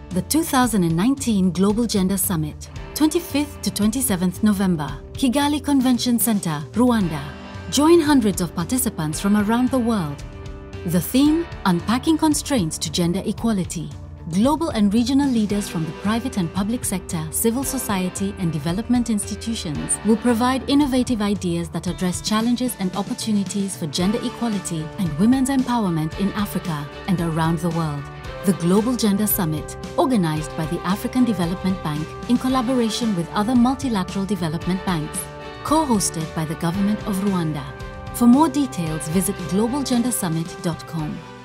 The 2019 Global Gender Summit, 25th to 27th November, Kigali Convention Centre, Rwanda. Join hundreds of participants from around the world. The theme, Unpacking Constraints to Gender Equality. Global and regional leaders from the private and public sector, civil society and development institutions will provide innovative ideas that address challenges and opportunities for gender equality and women's empowerment in Africa and around the world. The Global Gender Summit, organized by the African Development Bank in collaboration with other multilateral development banks, co-hosted by the Government of Rwanda. For more details, visit globalgendersummit.com.